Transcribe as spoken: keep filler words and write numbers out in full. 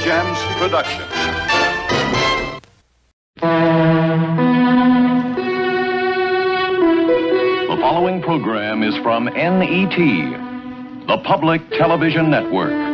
Jams production. The following program is from N E T, the Public Television Network.